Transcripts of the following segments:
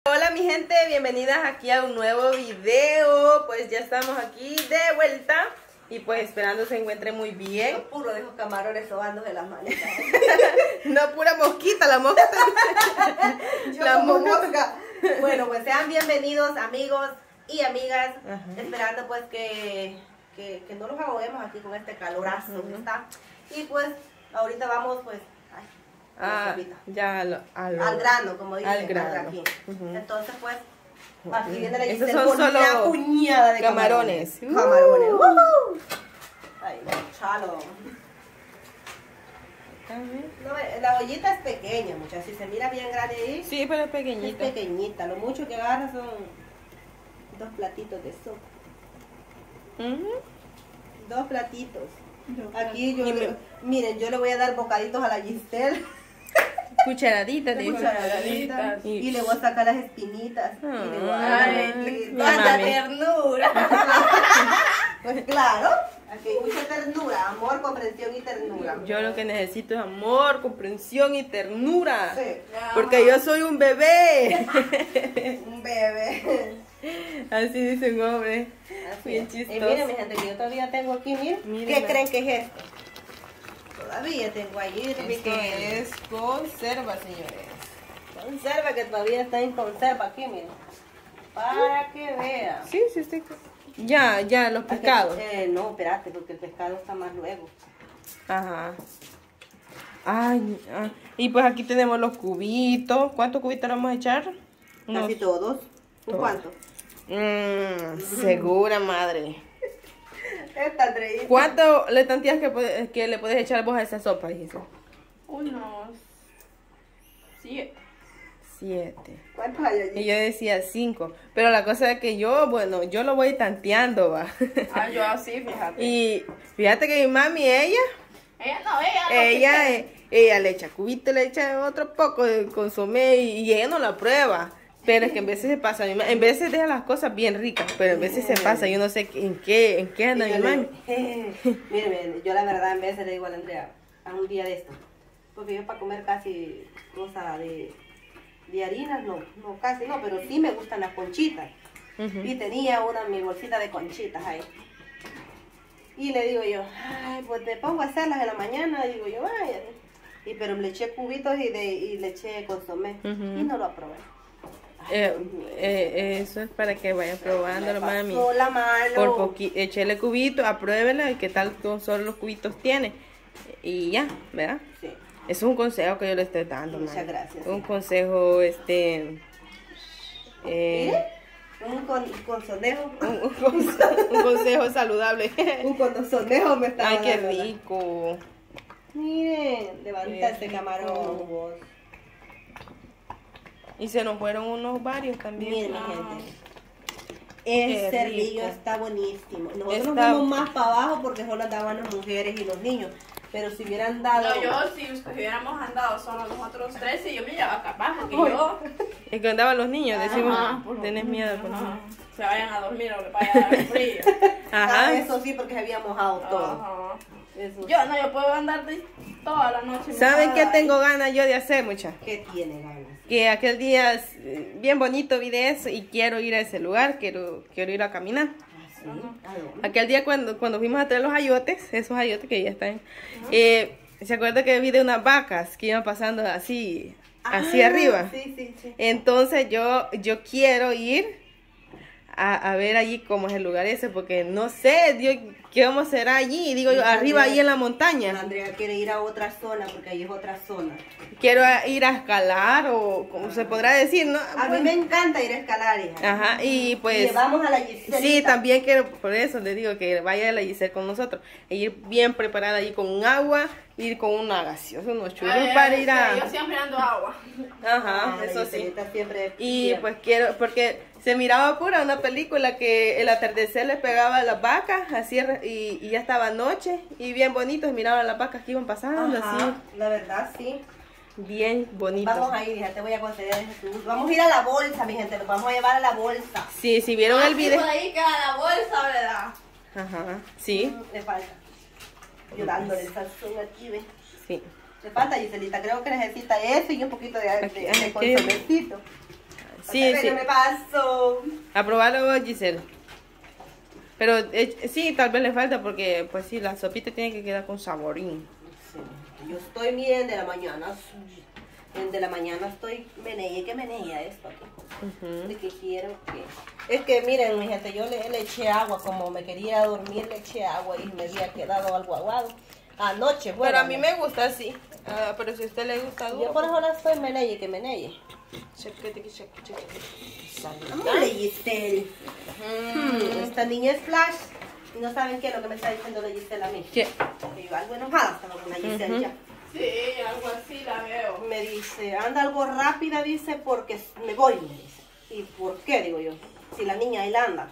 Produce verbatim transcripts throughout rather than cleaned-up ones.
Hola mi gente, bienvenidas aquí a un nuevo video. Pues ya estamos aquí de vuelta y pues esperando se encuentre muy bien. No puro de esos camarones sobándose las manitas. No, pura mosquita, la mosca. Yo La como mosca. mosca. Bueno, pues sean bienvenidos amigos y amigas. Ajá. Esperando pues que, que, que no los ahoguemos aquí con este calorazo Ujú. que está. Y pues ahorita vamos pues ay, Ah, sopita. ya al, al, al grano, como dicen al grano. aquí. Ujú. Entonces pues aquí viene la Esos Giselle son con una solo puñada de camarones. camarones. Camarones. ¡Woohoo! Ay, chalo. No, la ollita es pequeña, muchachos. Si se mira bien grande ahí, Sí, pero es es pequeñita. pequeñita. Lo mucho que agarra son dos platitos de sopa. Ujú. Dos platitos. Aquí yo, Y le- me- miren, yo le voy a dar bocaditos a la Giselle. Cucharadita de Cucharadita, Y- y le voy a sacar las espinitas. Y le voy a dar Ay, un poquito. mi ¡Cuánta mami. ternura! Pues claro, aquí hay mucha ternura, amor, comprensión y ternura. Yo lo que necesito es amor, comprensión y ternura. Sí. Porque yo soy un bebé. Un bebé. Así dice un hombre. Así Bien es. chistoso. Y miren, mi gente, que yo todavía tengo aquí, miren. Miren, ¿Qué ma. creen que es esto? Todavía tengo ahí. Esto es conserva, señores. Conserva que todavía está en conserva aquí, miren. Para que vean. Sí, sí, sí. Ya, ya, los pescados. Eh, no, espérate, porque el pescado está más luego. Ajá. Ay, ah, y pues aquí tenemos los cubitos. ¿Cuántos cubitos le vamos a echar? Unos- Casi todos. ¿Un Todos. cuánto? Mm, segura, madre. Esta Andreita. ¿Cuánto le tanteas que, puede- que le puedes echar vos a esa sopa, Giselle? Unos siete. Siete. ¿Cuántos hay Y allí? yo decía cinco. Pero la cosa es que yo, bueno, yo lo voy tanteando, va. Ah, yo así, fíjate. Y fíjate que mi mami, ella, Ella no, ella no. ella, eh, ella le echa cubito, le echa otro poco de consomé y, y ella no la prueba. Pero es que en veces se pasa, mi ma- en veces deja las cosas bien ricas, pero en veces se pasa, yo no sé en qué, en qué anda Y mi yo le- mami. Mire, mire, yo la verdad en veces le digo a la Andrea, a un día de esto, porque yo para comer casi cosa de, de harina, no, no, casi no, pero sí me gustan las conchitas. Ujú. Y tenía una mi bolsita de conchitas ahí. Y le digo yo, ay, pues te pongo a hacerlas en la mañana, digo yo, vaya. Y pero le eché cubitos y, de, y le eché consomé. Ujú. Y no lo aprobé. Ay, Eh, Dios mío. eh, eso es para que vayan probándolo, Me mami. pasó la mano. Por poquito, échele cubito, apruébela y qué tal con solo los cubitos tiene. Y ya, ¿verdad? Sí. Es un consejo que yo le estoy dando, Muchas mami. gracias, Un hija. consejo, este... eh, Mire, un con, consonejo. un, un conse- un consejo saludable. Un consonejo me está Ay, qué dando, ¿verdad? rico. Miren, levanta Qué este rico. camarón. vos. Y se nos fueron unos varios también. Miren, mi Ah. gente. Qué El servillo rico. está buenísimo. Nosotros Está- nos fuimos más para abajo porque solo andaban las mujeres y los niños. Pero si hubieran dado. No, yo si hubiéramos andado solo nosotros tres, y yo me llevaba capaz, porque Uy. yo. Es que andaban los niños, decimos, Ajá, por- tenés miedo. por Ajá, favor. se vayan a dormir o le vaya a dar frío. Ajá. Ah, eso sí, porque se había mojado todo. Ajá. Eso. Yo no, yo puedo andar de- toda la noche. ¿Saben qué mojada tengo ahí. ganas yo de hacer, mucha? ¿Qué tiene ganas? Que aquel día, eh, bien bonito vi de eso y quiero ir a ese lugar, quiero, quiero ir a caminar. ¿Ah, sí? ¿A dónde? Aquel día cuando, cuando fuimos a traer los ayotes, esos ayotes que ya están, eh, ¿se acuerda que vi de unas vacas que iban pasando así, así Ah, arriba? Sí, sí, sí. Entonces yo, yo quiero ir a, a ver allí cómo es el lugar ese, porque no sé, Dios, qué vamos a hacer allí, digo yo, Sí, arriba Andrea. ahí en la montaña. Andrea quiere ir a otra zona porque ahí es otra zona. Quiero a- ir a escalar o como se podrá decir, ¿no? A mí me encanta ir a escalar, hija. Ajá, y pues... Llevamos a la Giselita. Sí, también quiero, por eso le digo que vaya a la Giselle con nosotros. E ir bien preparada allí con un agua, ir con una gaseosa, unos churros Ay, para ay, ir a... Yo siempre ando agua. Ajá, Ah, la eso sí. Giselita siempre Y bien. pues quiero, porque se miraba pura una película que el atardecer les pegaba a las vacas, así re- y, y ya estaba noche, y bien bonitos, miraban las vacas que iban pasando, Ajá, la verdad, sí. así, bien bonitos. Vamos a ir, hija, te voy a conceder ese tour. Vamos a ir a la bolsa, mi gente, nos vamos a llevar a la bolsa. Sí, si vieron el Así video. por ahí queda la bolsa, ¿verdad? Ajá, sí, Mm, Le falta. Yo dándole el sazón aquí, ve. sí. Le falta, Giselita, creo que necesita eso y un poquito de, de, Aquí- de aquí- consomecito. Sí, Otra vez sí. no me paso. A probarlo vos, Giselle. Pero eh, sí, tal vez le falta porque, pues sí, la sopita tiene que quedar con saborín. Sí. Yo estoy bien de la mañana. De la mañana estoy meneye que menella esto aquí. Ujú. De que quiero que... Es que miren, mi gente, yo le, le eché agua, como me quería dormir, le eché agua y me había quedado algo aguado. Anoche, bueno. Pero a mí me gusta así. Ah, pero si a usted le gusta duro. Yo por eso la estoy meneye que meneye. Chequete, chequete, chequete. Hola, Giselle. Hmm, esta niña es Flash. Y no saben qué es lo que me está diciendo la Giselle a mí. ¿Qué? Que yo algo enojada estaba con la Giselle Ujú. ya. Sí, algo así la veo. Me dice, anda algo rápida, dice, porque me voy, me dice. ¿Y por qué? Digo yo. Si la niña ahí la anda.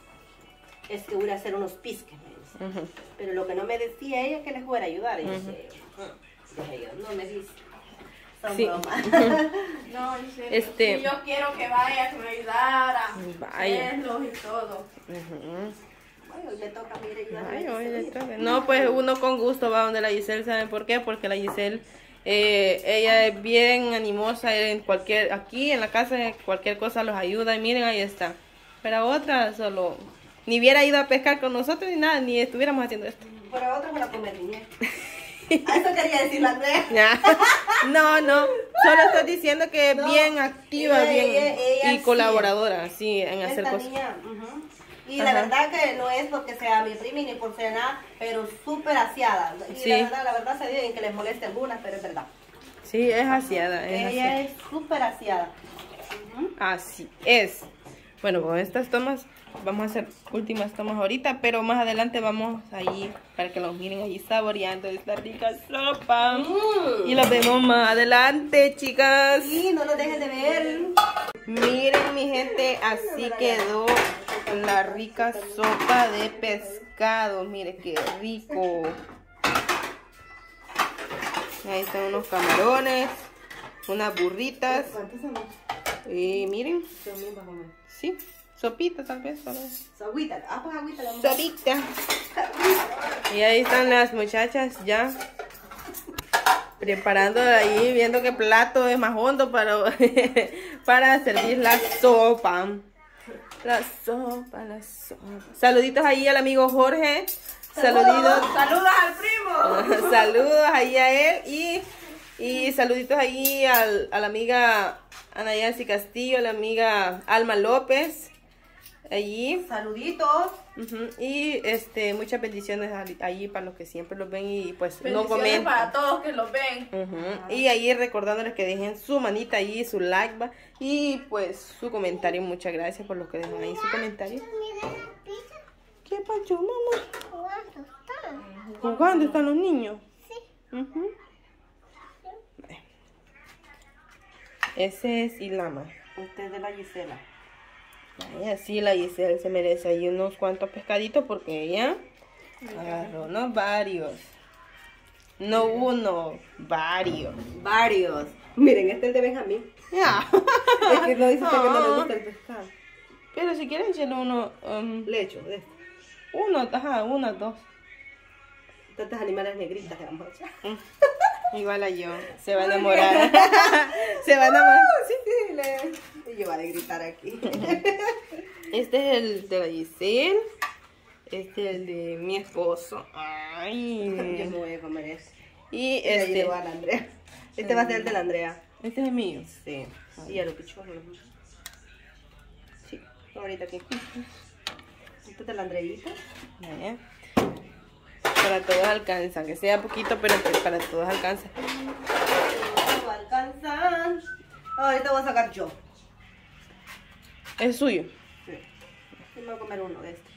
Es que voy a hacer unos pisques, me dice. Ujú. Pero lo que no me decía ella que les fuera a ayudar. Y Ujú. dije, "Ah", dije yo, no me dice. Son Sí. bromas. No, en serio. Este- Sí, yo quiero que vaya, que me ayudara. Vaya. Verlos y todo. Ujú. Ay, hoy me toca, mire, ayudarme a Ay, la oye, le Giselle. toca. No, pues uno con gusto va donde la Giselle, ¿saben por qué? Porque la Giselle, eh, ella es bien animosa en cualquier, aquí en la casa, cualquier cosa los ayuda y miren, ahí está. Pero otra solo, ni hubiera ido a pescar con nosotros ni nada, ni estuviéramos haciendo esto. Pero otra me la comer niña. A eso quería decir la Andrea. Ya. No, no, solo estoy diciendo que es No, bien activa, ella- bien ella- ella y sí. colaboradora, sí, en hacer Esta cosas. niña, ujú. Y Ajá. la verdad que no es porque sea mi prima ni por ser nada, pero súper aseada. Y Sí. la verdad, la verdad se dice que les moleste algunas, pero es verdad. Sí, es aseada, es Ella aseada. es súper aseada. Ujú. Así es. Bueno, con estas tomas vamos a hacer últimas tomas ahorita, pero más adelante vamos allí para que los miren allí saboreando esta rica sopa. Mm. Y los vemos más adelante, chicas. Sí, no lo dejes de ver. Miren, mi gente, así quedó la rica sopa de pescado. Mire qué rico. Ahí están unos camarones, unas burritas. ¿Cuántos son? Y miren, Son bien para comer. sí, sopita tal vez. Solo. Su agüita. Ah, pues agüita la Sopita. Y ahí están las muchachas ya preparando ahí, viendo qué plato es más hondo para, para servir la sopa. La sopa, la sopa. Saluditos ahí al amigo Jorge. Saluditos. ¡Saludos al primo! Saludos ahí a él y, y saluditos ahí al, a la amiga Ana Yancy Castillo, a la amiga Alma López. Allí. Saluditos. Ujú. Y este muchas bendiciones allí- allí para los que siempre los ven y pues no Bendiciones comentan. para todos que los ven. Ujú. Y ahí recordándoles que dejen su manita ahí, su like va, y pues su comentario. Muchas gracias por los que dejan ahí su comentario. ¿Qué pasó, mamá? ¿Jugando están los niños? Sí. Ese es Ilama. Usted es de la Gisela. Ay, así la Giselle se merece ahí unos cuantos pescaditos porque ella agarró unos varios. No uno, varios. Varios. Miren, este es el de Benjamín. Ya. Es que no dice usted que no le Ah. gusta el pescado. Pero si quieren, échale uno, um, Le echo de este. uno, ajá, uno, dos. Tantas animales negritas que vamos a echar. Mm. Igual a yo. Se va a enamorar. Se va a enamorar. Sí, sí, le... Y yo voy a gritar aquí. Este es el de la Giselle. Este es el de mi esposo. Yo Ay. me voy a comer eso. Y Y ahí este. le va a la Andrea. Este va a ser el de la Andrea. Este es mío. Sí. Y ya lo pichó. Sí. Ahorita aquí. Este es de la Andreita. Vaya. Para todos alcanza, que sea poquito, pero que para todos alcanza. No va a alcanzar. Ahorita voy a sacar yo. Es suyo. Sí. Y me voy a comer uno de estos.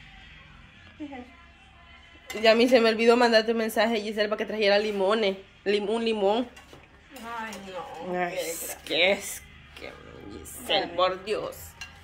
Y a mí se me olvidó mandarte un mensaje, Giselle, para que trajera limones. Lim- un limón. Ay, no. Ay, es que es que Giselle, por Dios.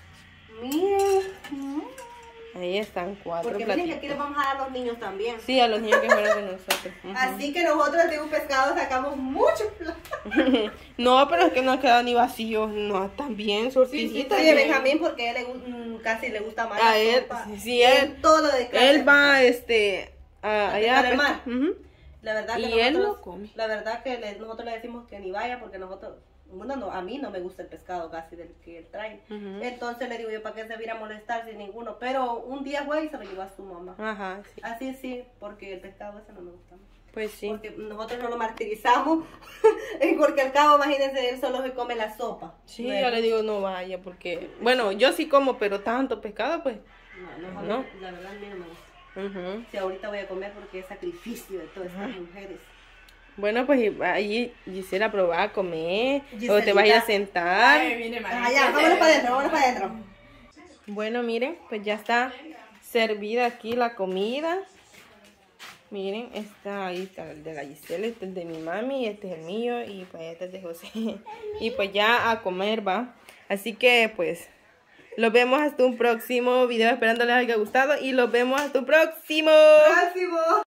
Miren. Ahí están cuatro Porque miren que platitos. aquí les vamos a dar a los niños también. Sí, a los niños que fueron con nosotros. Ujú. Así que nosotros de un pescado sacamos mucho plata. No, pero es que no han quedado ni vacíos. No, están bien surtiditos. Oye, Benjamín, porque a él le gu- mm, casi le gusta más A la él, sopa. sí, Y él- todo lo de carne. Él va, este, a, ¿A allá pescar al mar? Ujú. La verdad que Y él nosotros, lo come. La verdad que le- nosotros le decimos que ni vaya porque nosotros Bueno, no, a mí no me gusta el pescado casi del que él trae. Ujú. Entonces le digo yo, ¿para qué se viera a molestar sin ninguno? Pero un día fue y se lo llevó a su mamá. Ajá, sí. Así sí, porque el pescado ese no me gusta. Pues sí. Porque nosotros no lo martirizamos. Porque al cabo, imagínense, él solo se come la sopa. Sí, No, yo le digo no vaya porque, bueno, yo sí como, pero tanto pescado, pues. No, no, No. la verdad a mí no me gusta. Ujú. Si ahorita voy a comer porque es sacrificio de todas estas mujeres. Bueno, pues y- ahí Gisela probar a comer, o te Giselita. vas a ir a sentar. Ay, mire, María. Ah, ya, vámonos para adentro, vámonos para adentro. Bueno, miren, pues ya está servida aquí la comida. Miren, está ahí está el de la Gisela, este es de mi mami, este es el mío y pues este es de José. Y pues ya a comer va. Así que pues los vemos hasta un próximo video, esperando les haya gustado y los vemos hasta un próximo. Próximo.